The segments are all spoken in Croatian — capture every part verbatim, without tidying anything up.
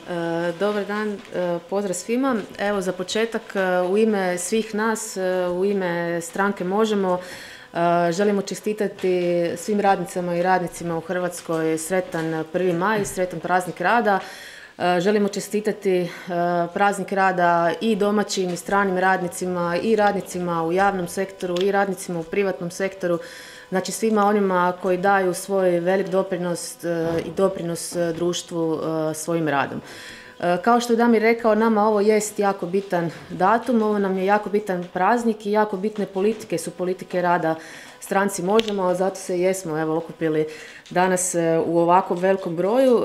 Dobar dan, pozdrav svima. Evo za početak u ime svih nas, u ime stranke Možemo, želimo čestitati svim radnicama i radnicima u Hrvatskoj sretan prvi maj, sretan praznik rada. Želimo čestitati praznik rada i domaćim i stranim radnicima i radnicima u javnom sektoru i radnicima u privatnom sektoru. Znači svima onima koji daju svoj velik doprinos i doprinos društvu svojim radom. Kao što je Damir rekao, nama ovo jest jako bitan datum, ovo nam je jako bitan praznik i jako bitne politike su politike rada stranci Možemo, zato se jesmo evo okupili danas u ovako velikom broju.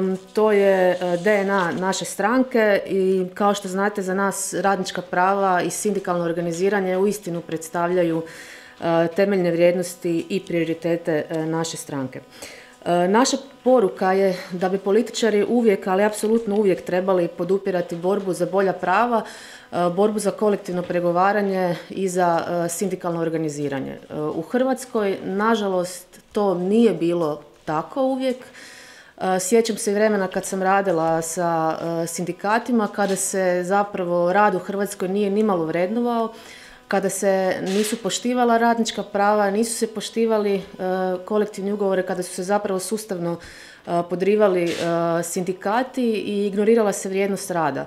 To je D N A naše stranke i kao što znate za nas radnička prava i sindikalno organiziranje uistinu predstavljaju temeljne vrijednosti i prioritete naše stranke. Naša poruka je da bi političari uvijek, ali apsolutno uvijek trebali podupirati borbu za bolja prava, borbu za kolektivno pregovaranje i za sindikalno organiziranje. U Hrvatskoj, nažalost, to nije bilo tako uvijek. Sjećam se vremena kad sam radila sa sindikatima, kada se zapravo rad u Hrvatskoj nije nimalo vrednovao, kada se nisu poštivala radnička prava, nisu se poštivali uh, kolektivni ugovore, kada su se zapravo sustavno uh, podrivali uh, sindikati i ignorirala se vrijednost rada.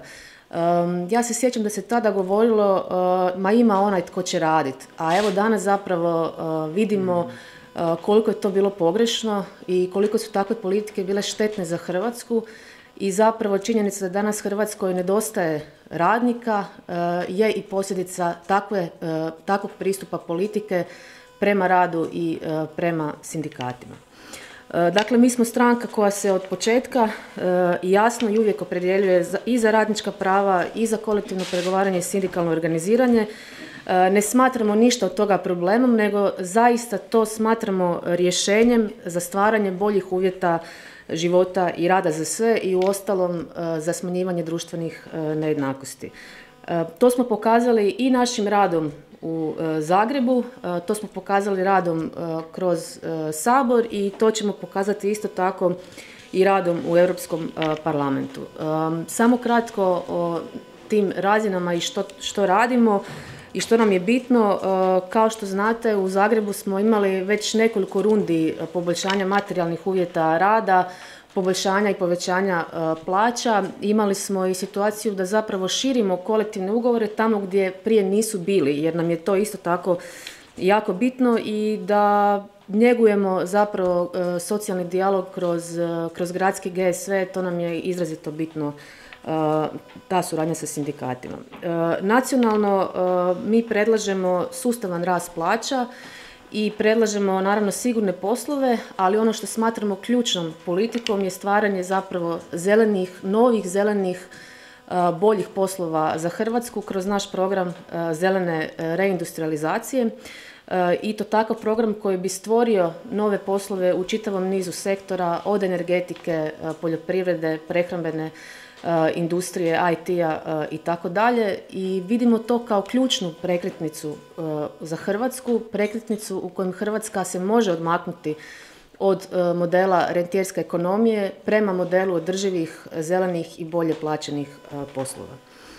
Um, ja se sjećam da se tada govorilo uh, ma ima onaj tko će raditi, a evo danas zapravo uh, vidimo uh, koliko je to bilo pogrešno i koliko su takve politike bile štetne za Hrvatsku. I zapravo činjenica da danas Hrvatskoj nedostaje radnika je i posljedica takve, takvog pristupa politike prema radu i prema sindikatima. Dakle, mi smo stranka koja se od početka jasno i uvijek opredjeljuje i za radnička prava i za kolektivno pregovaranje i sindikalno organiziranje. Ne smatramo ništa od toga problemom, nego zaista to smatramo rješenjem za stvaranje boljih uvjeta života i rada za sve i uostalom za smanjivanje društvenih nejednakosti. To smo pokazali i našim radom u Zagrebu, to smo pokazali radom kroz Sabor i to ćemo pokazati isto tako i radom u Europskom parlamentu. Samo kratko o tim razinama i što, što radimo i što nam je bitno. Kao što znate, u Zagrebu smo imali već nekoliko rundi poboljšanja materijalnih uvjeta rada, poboljšanja i povećanja plaća. Imali smo i situaciju da zapravo širimo kolektivne ugovore tamo gdje prije nisu bili, jer nam je to isto tako jako bitno i da njegujemo zapravo socijalni dijalog kroz, kroz gradski G S V, to nam je izrazito bitno, ta suradnja sa sindikatima. Nacionalno mi predlažemo sustavan rast plaća i predlažemo naravno sigurne poslove, ali ono što smatramo ključnom politikom je stvaranje zapravo zelenih, novih zelenih, boljih poslova za Hrvatsku kroz naš program zelene reindustrializacije i to takav program koji bi stvorio nove poslove u čitavom nizu sektora, od energetike, poljoprivrede, prehrambene industrije, I T-a i tako dalje, i vidimo to kao ključnu prekretnicu za Hrvatsku, prekretnicu u kojem Hrvatska se može odmaknuti od modela rentijerske ekonomije prema modelu održivih, zelenih i bolje plaćenih poslova.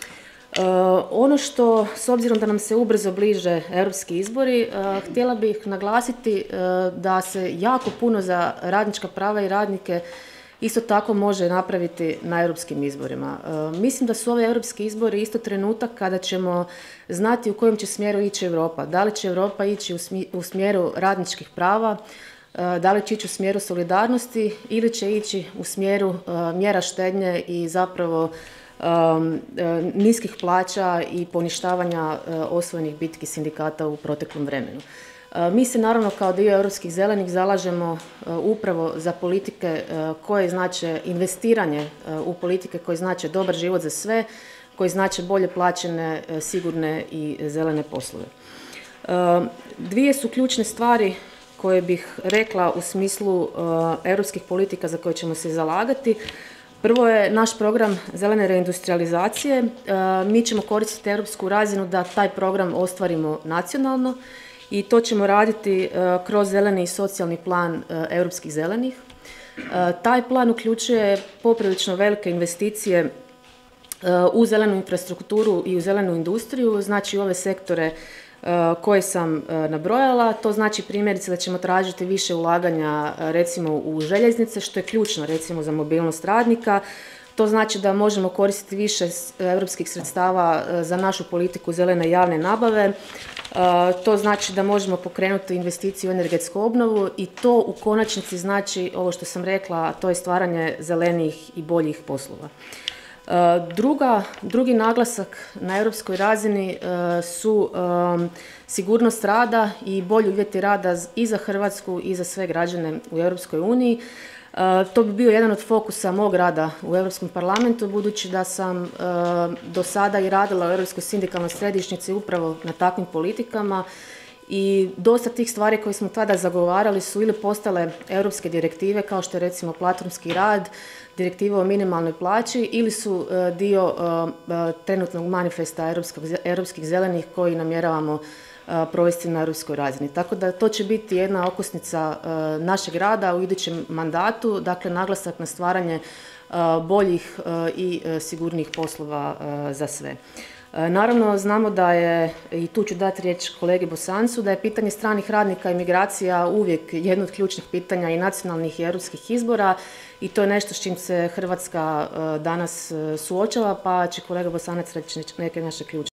Ono što, s obzirom da nam se ubrzo bliže europski izbori, htjela bih naglasiti da se jako puno za radnička prava i radnike isto tako može napraviti na europskim izborima. E, mislim da su ove europski izbori isto trenutak kada ćemo znati u kojem će smjeru ići Europa. Da li će Europa ići u, smi, u smjeru radničkih prava, e, da li će ići u smjeru solidarnosti ili će ići u smjeru e, mjera štednje i zapravo e, e, niskih plaća i poništavanja e, osvojenih bitki sindikata u proteklom vremenu. Mi se naravno kao dio europskih zelenih zalažemo upravo za politike koje znače investiranje u politike koje znače dobar život za sve, koji znače bolje plaćene, sigurne i zelene poslove. Dvije su ključne stvari koje bih rekla u smislu europskih politika za koje ćemo se zalagati. Prvo je naš program zelene reindustrializacije. Mi ćemo koristiti europsku razinu da taj program ostvarimo nacionalno. I to ćemo raditi uh, kroz zeleni i socijalni plan uh, europskih zelenih. Taj plan uključuje poprilično velike investicije u zelenu infrastrukturu i u zelenu industriju, znači u ove sektore koje sam nabrojala. To znači primjerice da ćemo tražiti više ulaganja recimo u željeznice, što je ključno recimo za mobilnost radnika. To znači da možemo koristiti više europskih sredstava za našu politiku zelene javne nabave. To znači da možemo pokrenuti investiciju u energetsku obnovu i to u konačnici znači ovo što sam rekla, a to je stvaranje zelenijih i boljih poslova. Druga, drugi naglasak na europskoj razini su sigurnost rada i bolji uvjeti rada i za Hrvatsku i za sve građane u Europskoj uniji. To bi bio jedan od fokusa mog rada u Europskom parlamentu, budući da sam do sada i radila u Europskoj sindikalnoj središnjici upravo na takvim politikama i dosta tih stvari koje smo tada zagovarali su ili postale europske direktive, kao što je recimo platformski rad, direktiva o minimalnoj plaći, ili su dio trenutnog manifesta europskih zelenih koji namjeravamo provesti na europskoj razini. Tako da to će biti jedna okosnica našeg rada u idućem mandatu, dakle naglasak na stvaranje boljih i sigurnijih poslova za sve. Naravno, znamo da je, i tu ću dati riječ kolegi Bosancu, da je pitanje stranih radnika i migracija uvijek jedno od ključnih pitanja i nacionalnih i europskih izbora i to je nešto s čim se Hrvatska danas suočava, pa će kolega Bosanac reći neke naše ključne.